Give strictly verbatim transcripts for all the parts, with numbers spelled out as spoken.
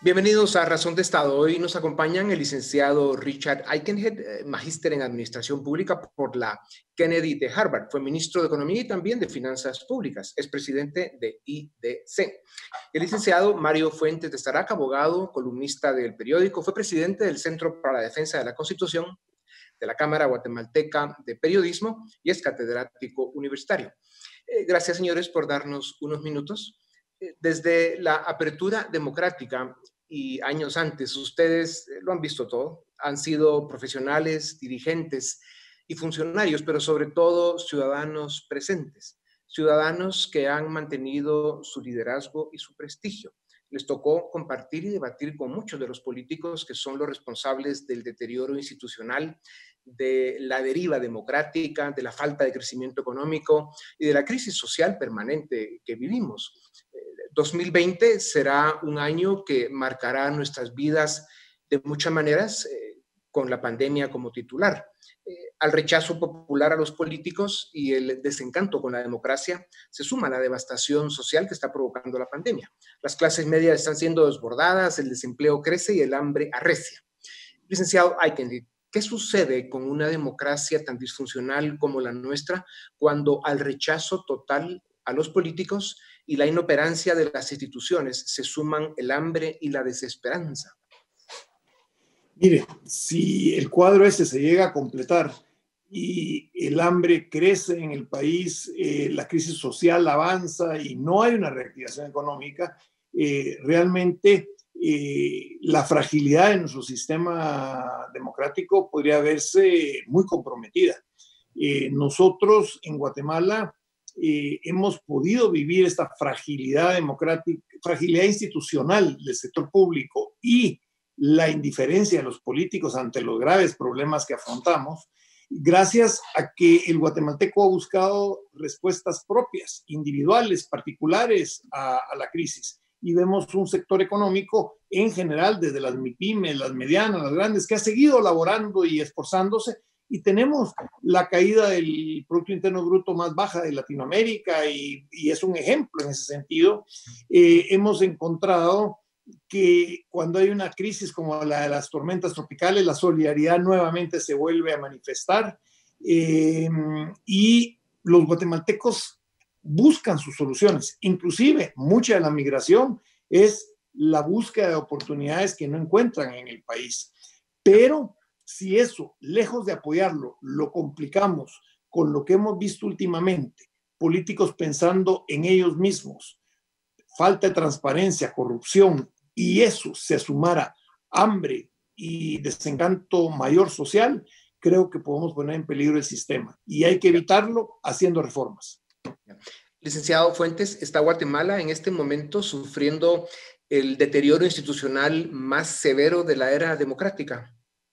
Bienvenidos a Razón de Estado. Hoy nos acompañan el licenciado Richard Aikenhead, magíster en Administración Pública por la Kennedy de Harvard. Fue ministro de Economía y también de Finanzas Públicas. Es presidente de I D C. El licenciado Mario Fuentes de Starac, abogado, columnista del periódico, fue presidente del Centro para la Defensa de la Constitución de la Cámara Guatemalteca de Periodismo y es catedrático universitario. Eh, gracias, señores, por darnos unos minutos. Eh, desde la apertura democrática y años antes, ustedes lo han visto todo, han sido profesionales, dirigentes y funcionarios, pero sobre todo ciudadanos presentes, ciudadanos que han mantenido su liderazgo y su prestigio. Les tocó compartir y debatir con muchos de los políticos que son los responsables del deterioro institucional, de la deriva democrática, de la falta de crecimiento económico y de la crisis social permanente que vivimos. dos mil veinte será un año que marcará nuestras vidas de muchas maneras, eh, con la pandemia como titular. Eh, al rechazo popular a los políticos y el desencanto con la democracia se suma la devastación social que está provocando la pandemia. Las clases medias están siendo desbordadas, el desempleo crece y el hambre arrecia. Licenciado Aikenhead, ¿qué sucede con una democracia tan disfuncional como la nuestra cuando al rechazo total a los políticos y la inoperancia de las instituciones se suman el hambre y la desesperanza? Mire, si el cuadro ese se llega a completar y el hambre crece en el país, eh, la crisis social avanza y no hay una reactivación económica, eh, realmente eh, la fragilidad de nuestro sistema democrático podría verse muy comprometida. Eh, nosotros en Guatemala Eh, hemos podido vivir esta fragilidad democrática, fragilidad institucional del sector público y la indiferencia de los políticos ante los graves problemas que afrontamos, gracias a que el guatemalteco ha buscado respuestas propias, individuales, particulares a, a la crisis. Y vemos un sector económico en general, desde las MIPYMES, las medianas, las grandes, que ha seguido laborando y esforzándose. Y tenemos la caída del Producto Interno Bruto más baja de Latinoamérica y, y es un ejemplo en ese sentido. Eh, hemos encontrado que cuando hay una crisis como la de las tormentas tropicales, la solidaridad nuevamente se vuelve a manifestar eh, y los guatemaltecos buscan sus soluciones. Inclusive, mucha de la migración es la búsqueda de oportunidades que no encuentran en el país. Pero si eso, lejos de apoyarlo, lo complicamos con lo que hemos visto últimamente, políticos pensando en ellos mismos, falta de transparencia, corrupción, y eso se sumara hambre y desencanto mayor social, creo que podemos poner en peligro el sistema. Y hay que evitarlo haciendo reformas. Licenciado Fuentes, ¿está Guatemala en este momento sufriendo el deterioro institucional más severo de la era democrática?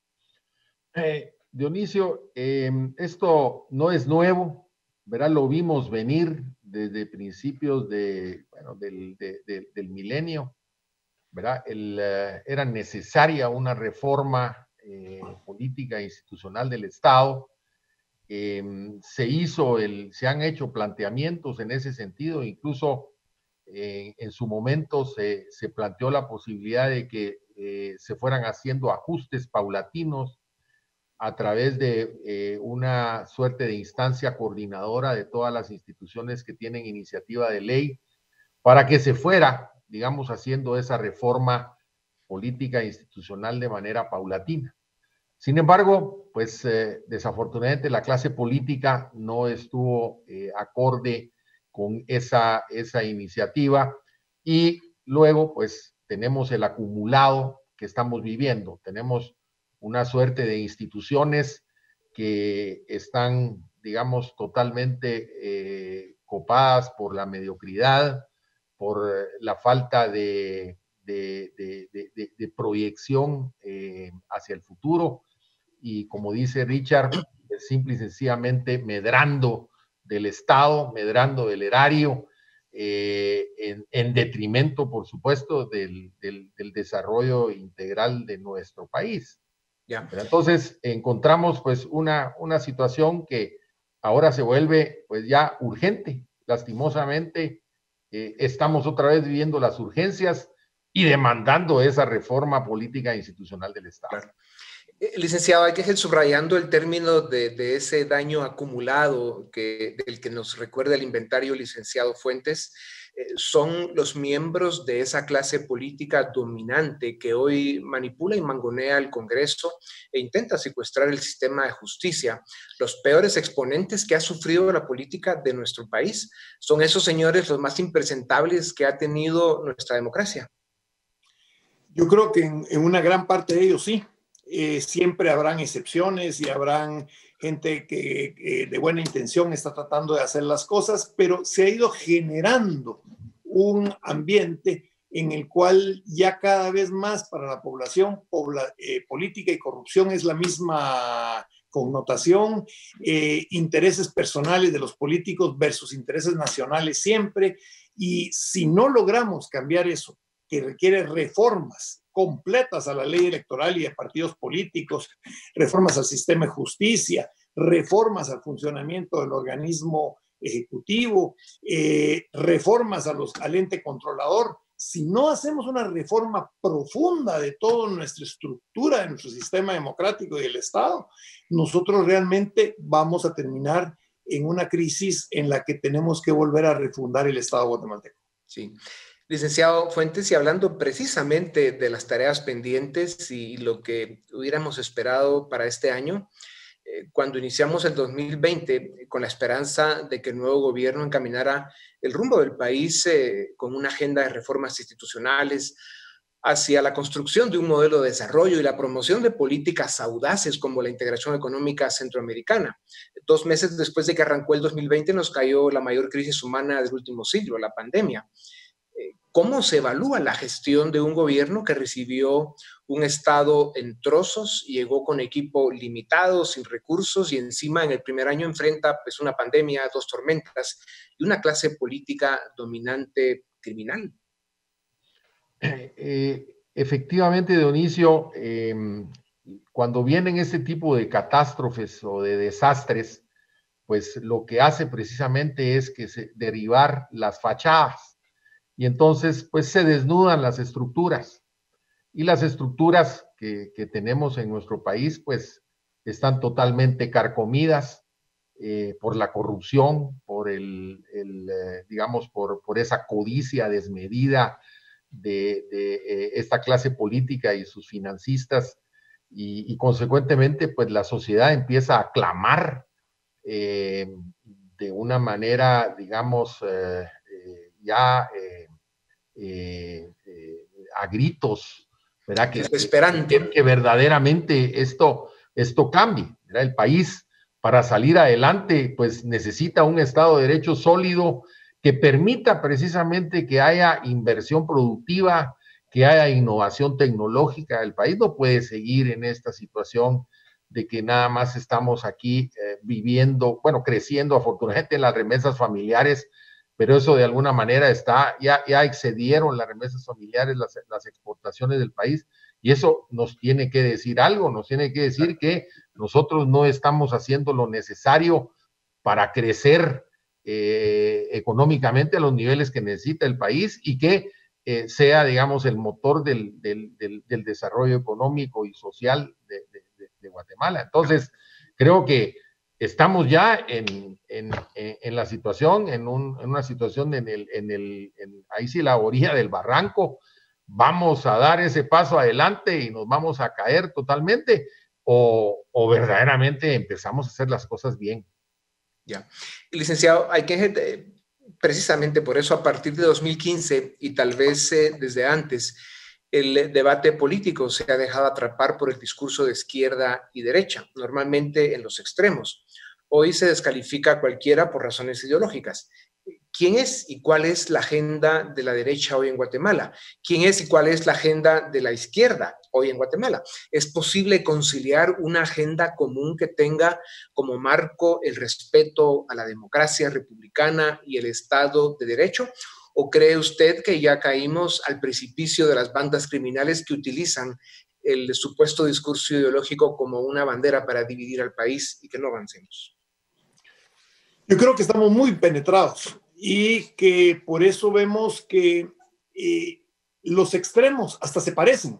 Eh, Dionisio, eh, esto no es nuevo, ¿verdad? Lo vimos venir desde principios de, bueno, del, de, de, del milenio, ¿verdad? El, uh, era necesaria una reforma eh, política e institucional del Estado. Eh, se hizo, el, se han hecho planteamientos en ese sentido, incluso eh, en su momento se, se planteó la posibilidad de que eh, se fueran haciendo ajustes paulatinos a través de eh, una suerte de instancia coordinadora de todas las instituciones que tienen iniciativa de ley para que se fuera, digamos, haciendo esa reforma política e institucional de manera paulatina. Sin embargo, pues eh, desafortunadamente la clase política no estuvo eh, acorde con esa, esa iniciativa y luego pues tenemos el acumulado que estamos viviendo. Tenemos una suerte de instituciones que están, digamos, totalmente eh, copadas por la mediocridad, por la falta de, de, de, de, de proyección eh, hacia el futuro y, como dice Richard, simple y sencillamente medrando del Estado, medrando del erario, eh, en, en detrimento, por supuesto, del, del, del desarrollo integral de nuestro país. Yeah. Entonces encontramos pues una, una situación que ahora se vuelve pues ya urgente. Lastimosamente eh, estamos otra vez viviendo las urgencias y demandando esa reforma política e institucional del Estado. Claro. Eh, licenciado, hay que ir subrayando el término de, de ese daño acumulado que, del que nos recuerda el inventario licenciado Fuentes. Eh, son los miembros de esa clase política dominante que hoy manipula y mangonea el Congreso e intenta secuestrar el sistema de justicia. Los peores exponentes que ha sufrido la política de nuestro país son esos señores los más impresentables que ha tenido nuestra democracia. Yo creo que en, en una gran parte de ellos sí. Eh, siempre habrán excepciones y habrán gente que, que de buena intención está tratando de hacer las cosas, pero se ha ido generando un ambiente en el cual ya cada vez más para la población pobla, eh, política y corrupción es la misma connotación, eh, intereses personales de los políticos versus intereses nacionales siempre, y si no logramos cambiar eso, que requiere reformas completas a la ley electoral y a partidos políticos, reformas al sistema de justicia, reformas al funcionamiento del organismo ejecutivo, eh, reformas a los, al ente controlador. Si no hacemos una reforma profunda de toda nuestra estructura, de nuestro sistema democrático y del Estado, nosotros realmente vamos a terminar en una crisis en la que tenemos que volver a refundar el Estado guatemalteco. Sí. Licenciado Fuentes, y hablando precisamente de las tareas pendientes y lo que hubiéramos esperado para este año, eh, cuando iniciamos el dos mil veinte con la esperanza de que el nuevo gobierno encaminara el rumbo del país eh, con una agenda de reformas institucionales hacia la construcción de un modelo de desarrollo y la promoción de políticas audaces como la integración económica centroamericana. Dos meses después de que arrancó el dos mil veinte nos cayó la mayor crisis humana del último siglo, la pandemia. ¿Cómo se evalúa la gestión de un gobierno que recibió un Estado en trozos, llegó con equipo limitado, sin recursos y encima en el primer año enfrenta pues, una pandemia, dos tormentas y una clase política dominante criminal? Eh, eh, efectivamente, Dionisio, eh, cuando vienen este tipo de catástrofes o de desastres, pues lo que hace precisamente es que se derivar las fachadas. Y entonces, pues se desnudan las estructuras. Y las estructuras que, que tenemos en nuestro país, pues están totalmente carcomidas eh, por la corrupción, por el, el eh, digamos, por, por esa codicia desmedida de, de eh, esta clase política y sus financistas. Y, y consecuentemente, pues la sociedad empieza a clamar eh, de una manera, digamos, eh, eh, ya... Eh, Eh, eh, a gritos, ¿verdad? Que, que, que verdaderamente esto, esto cambie, ¿verdad? El país, para salir adelante, pues necesita un Estado de Derecho sólido que permita precisamente que haya inversión productiva, que haya innovación tecnológica. El país no puede seguir en esta situación de que nada más estamos aquí eh, viviendo, bueno, creciendo afortunadamente en las remesas familiares, pero eso de alguna manera está, ya, ya excedieron las remesas familiares, las, las exportaciones del país, y eso nos tiene que decir algo, nos tiene que decir que nosotros no estamos haciendo lo necesario para crecer eh, económicamente a los niveles que necesita el país y que eh, sea, digamos, el motor del, del, del, del desarrollo económico y social de, de, de Guatemala. Entonces, creo que estamos ya en, en, en la situación, en, un, en una situación en el, en el, en, ahí sí la orilla del barranco, vamos a dar ese paso adelante y nos vamos a caer totalmente, o, o verdaderamente empezamos a hacer las cosas bien. Ya. Licenciado, hay que, precisamente por eso, a partir de dos mil quince y tal vez eh, desde antes, el debate político se ha dejado atrapar por el discurso de izquierda y derecha, normalmente en los extremos. Hoy se descalifica a cualquiera por razones ideológicas. ¿Quién es y cuál es la agenda de la derecha hoy en Guatemala? ¿Quién es y cuál es la agenda de la izquierda hoy en Guatemala? ¿Es posible conciliar una agenda común que tenga como marco el respeto a la democracia republicana y el Estado de Derecho? ¿O cree usted que ya caímos al precipicio de las bandas criminales que utilizan el supuesto discurso ideológico como una bandera para dividir al país y que no avancemos? Yo creo que estamos muy penetrados y que por eso vemos que eh, los extremos hasta se parecen.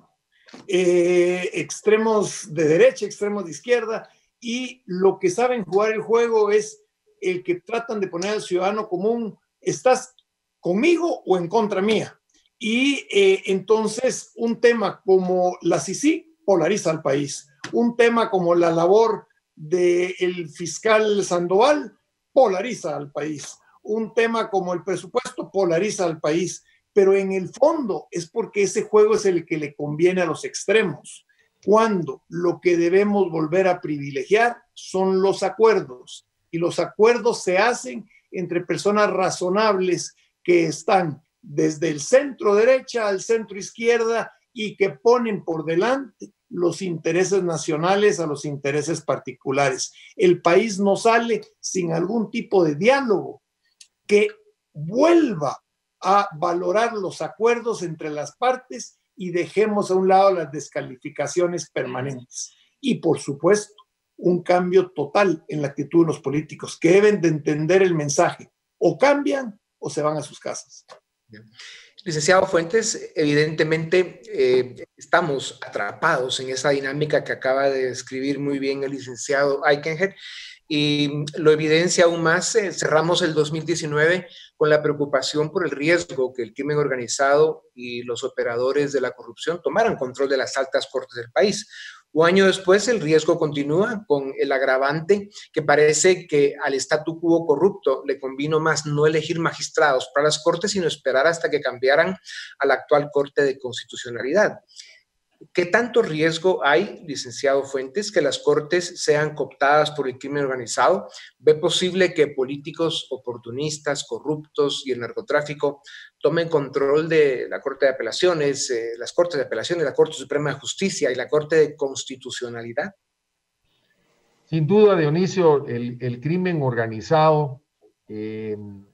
Eh, extremos de derecha, extremos de izquierda, y lo que saben jugar el juego es el que tratan de poner al ciudadano común, ¿estás conmigo o en contra mía? Y eh, entonces un tema como la C I C I polariza al país, un tema como la labor del fiscal Sandoval polariza al país, un tema como el presupuesto polariza al país, pero en el fondo es porque ese juego es el que le conviene a los extremos, cuando lo que debemos volver a privilegiar son los acuerdos, y los acuerdos se hacen entre personas razonables que están desde el centro derecha al centro izquierda y que ponen por delante los intereses nacionales a los intereses particulares. El país no sale sin algún tipo de diálogo que vuelva a valorar los acuerdos entre las partes y dejemos a un lado las descalificaciones permanentes. Y por supuesto, un cambio total en la actitud de los políticos, que deben de entender el mensaje. O cambian o se van a sus casas. Licenciado Fuentes, evidentemente eh, estamos atrapados en esa dinámica que acaba de describir muy bien el licenciado Aikenhead, y lo evidencia aún más. Eh, cerramos el dos mil diecinueve con la preocupación por el riesgo que el crimen organizado y los operadores de la corrupción tomaran control de las altas cortes del país. Un año después, el riesgo continúa con el agravante que parece que al statu quo corrupto le convino más no elegir magistrados para las cortes, sino esperar hasta que cambiaran a la actual Corte de Constitucionalidad. ¿Qué tanto riesgo hay, licenciado Fuentes, que las cortes sean cooptadas por el crimen organizado? ¿Ve posible que políticos oportunistas, corruptos y el narcotráfico tomen control de la Corte de Apelaciones, eh, las Cortes de Apelaciones, la Corte Suprema de Justicia y la Corte de Constitucionalidad? Sin duda, Dionisio, el, el crimen organizado, eh,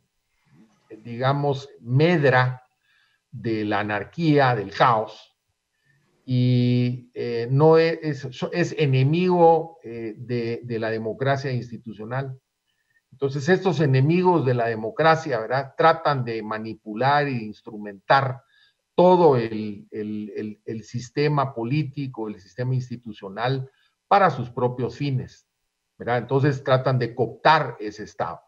digamos, medra de la anarquía, del caos, y eh, no es, es, es enemigo eh, de, de la democracia institucional. Entonces, estos enemigos de la democracia, ¿verdad?, tratan de manipular e instrumentar todo el, el, el, el sistema político, el sistema institucional para sus propios fines, ¿verdad? Entonces, tratan de cooptar ese Estado.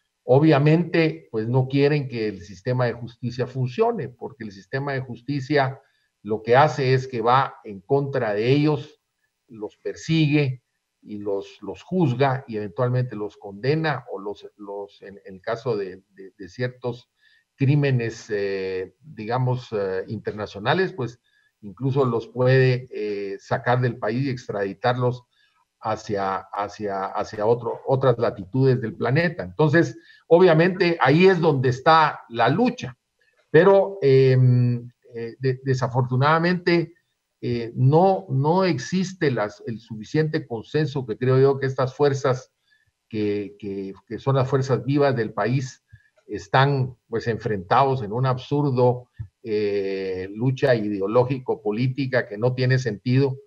Obviamente, pues no quieren que el sistema de justicia funcione, porque el sistema de justicia lo que hace es que va en contra de ellos, los persigue y los, los juzga y eventualmente los condena, o los, los en, en el caso de, de, de ciertos crímenes, eh, digamos, eh, internacionales, pues incluso los puede eh, sacar del país y extraditarlos hacia, hacia, hacia otro, otras latitudes del planeta. Entonces, obviamente, ahí es donde está la lucha, pero eh, eh, de, desafortunadamente eh, no, no existe las, el suficiente consenso que creo yo que estas fuerzas que, que, que son las fuerzas vivas del país están pues enfrentados en un absurdo eh, lucha ideológico-política que no tiene sentido,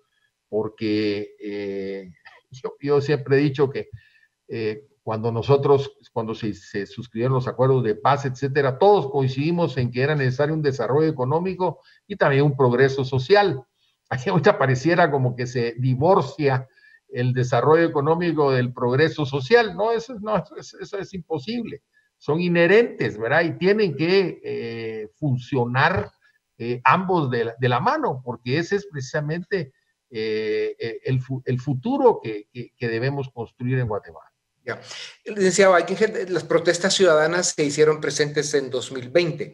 porque eh, yo, yo siempre he dicho que eh, cuando nosotros, cuando se, se suscribieron los acuerdos de paz, etcétera, todos coincidimos en que era necesario un desarrollo económico y también un progreso social. Aquí ahorita pareciera como que se divorcia el desarrollo económico del progreso social. No, eso, no, eso, eso es imposible. Son inherentes, ¿verdad? Y tienen que eh, funcionar eh, ambos de la, de la mano, porque ese es precisamente eh, el, el futuro que, que, que debemos construir en Guatemala. Ya. Licenciado Aikenhead, las protestas ciudadanas se hicieron presentes en dos mil veinte.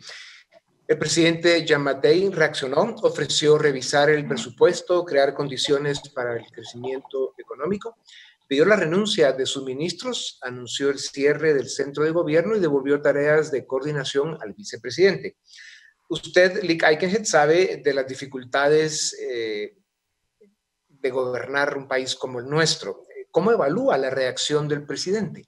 El presidente Yamatei reaccionó, ofreció revisar el presupuesto, crear condiciones para el crecimiento económico, pidió la renuncia de sus ministros, anunció el cierre del centro de gobierno y devolvió tareas de coordinación al vicepresidente. Usted, Lic Aikenhead, sabe de las dificultades eh, de gobernar un país como el nuestro. ¿Cómo evalúa la reacción del presidente?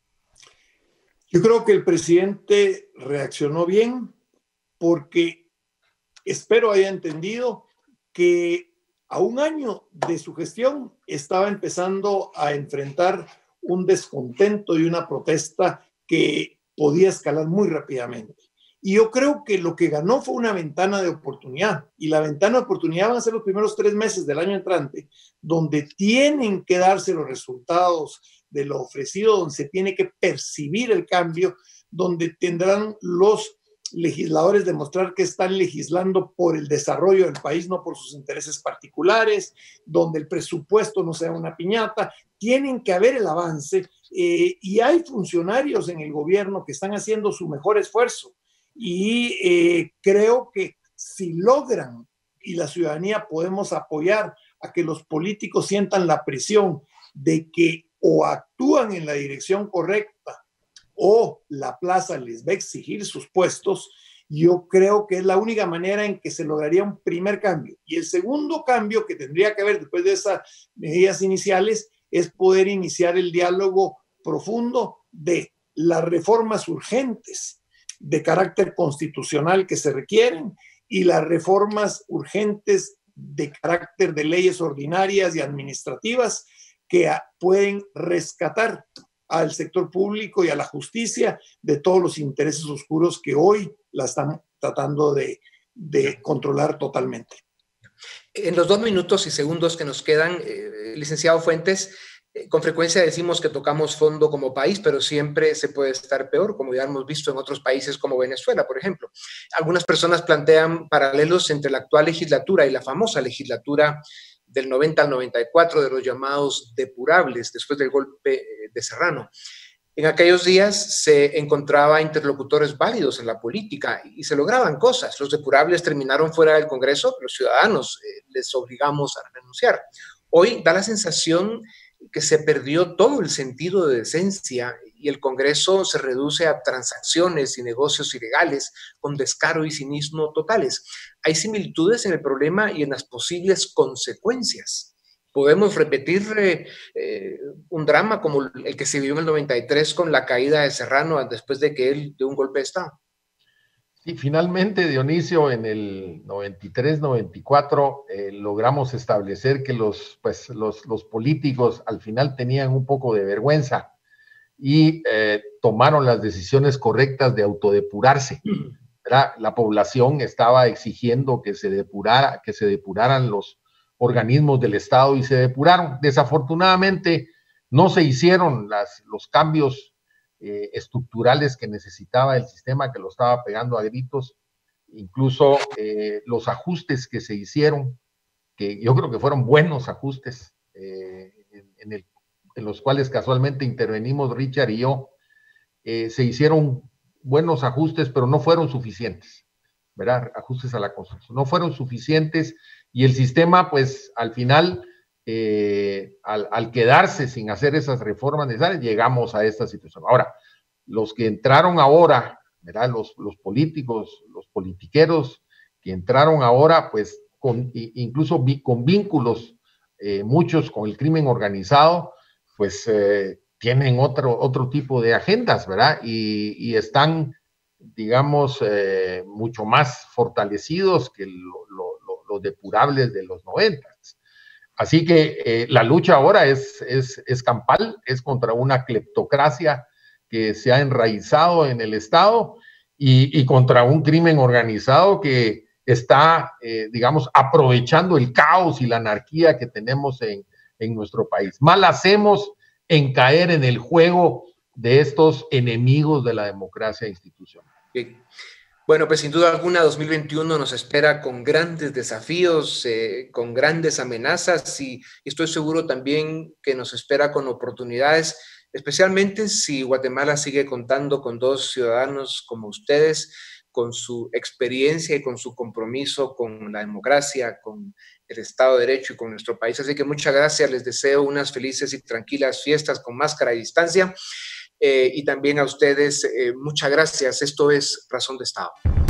Yo creo que el presidente reaccionó bien porque espero haya entendido que a un año de su gestión estaba empezando a enfrentar un descontento y una protesta que podía escalar muy rápidamente. Y yo creo que lo que ganó fue una ventana de oportunidad. Y la ventana de oportunidad van a ser los primeros tres meses del año entrante, donde tienen que darse los resultados de lo ofrecido, donde se tiene que percibir el cambio, donde tendrán los legisladores demostrar que están legislando por el desarrollo del país, no por sus intereses particulares, donde el presupuesto no sea una piñata. Tienen que haber el avance eh, y hay funcionarios en el gobierno que están haciendo su mejor esfuerzo y eh, creo que si logran y la ciudadanía podemos apoyar a que los políticos sientan la presión de que o actúan en la dirección correcta o la plaza les va a exigir sus puestos, yo creo que es la única manera en que se lograría un primer cambio. Y el segundo cambio que tendría que haber después de esas medidas iniciales es poder iniciar el diálogo profundo de las reformas urgentes de carácter constitucional que se requieren y las reformas urgentes de carácter de leyes ordinarias y administrativas que pueden rescatar al sector público y a la justicia de todos los intereses oscuros que hoy la están tratando de, de controlar totalmente. En los dos minutos y segundos que nos quedan, eh, licenciado Fuentes, eh, con frecuencia decimos que tocamos fondo como país, pero siempre se puede estar peor, como ya hemos visto en otros países como Venezuela, por ejemplo. Algunas personas plantean paralelos entre la actual legislatura y la famosa legislatura del noventa al noventa y cuatro, de los llamados depurables, después del golpe de Serrano. En aquellos días se encontraba interlocutores válidos en la política y se lograban cosas. Los depurables terminaron fuera del Congreso, los ciudadanos eh, les obligamos a renunciar. Hoy da la sensación que se perdió todo el sentido de decencia y el Congreso se reduce a transacciones y negocios ilegales con descaro y cinismo totales. Hay similitudes en el problema y en las posibles consecuencias. Podemos repetir eh, eh, un drama como el que se vivió en el noventa y tres con la caída de Serrano después de que él dio un golpe de Estado. Sí, finalmente, Dionisio, en el noventa y tres noventa y cuatro eh, logramos establecer que los, pues, los, los políticos al final tenían un poco de vergüenza y eh, tomaron las decisiones correctas de autodepurarse, ¿verdad? La población estaba exigiendo que se depurara, que se depuraran los organismos del Estado y se depuraron. Desafortunadamente no se hicieron las, los cambios eh, estructurales que necesitaba el sistema, que lo estaba pegando a gritos. Incluso eh, los ajustes que se hicieron, que yo creo que fueron buenos ajustes, eh, en, en, el, en los cuales casualmente intervenimos Richard y yo, eh, se hicieron buenos ajustes, pero no fueron suficientes, ¿verdad? Ajustes a la Constitución, no fueron suficientes. Y el sistema, pues, al final, eh, al, al quedarse sin hacer esas reformas necesarias, llegamos a esta situación. Ahora, los que entraron ahora, ¿verdad? Los, los políticos, los politiqueros que entraron ahora, pues, con, incluso vi, con vínculos, eh, muchos con el crimen organizado, pues, eh, tienen otro, otro tipo de agendas, ¿verdad? Y, y están, digamos, eh, mucho más fortalecidos que lo, lo los depurables de los noventas. Así que eh, la lucha ahora es, es, es campal, es contra una cleptocracia que se ha enraizado en el Estado y, y contra un crimen organizado que está, eh, digamos, aprovechando el caos y la anarquía que tenemos en, en nuestro país. Mal hacemos en caer en el juego de estos enemigos de la democracia institucional. Sí. Bueno, pues sin duda alguna dos mil veintiuno nos espera con grandes desafíos, eh, con grandes amenazas y estoy seguro también que nos espera con oportunidades, especialmente si Guatemala sigue contando con dos ciudadanos como ustedes, con su experiencia y con su compromiso con la democracia, con el Estado de Derecho y con nuestro país. Así que muchas gracias, les deseo unas felices y tranquilas fiestas con máscara y distancia. Eh, y también a ustedes, eh, muchas gracias. Esto es Razón de Estado.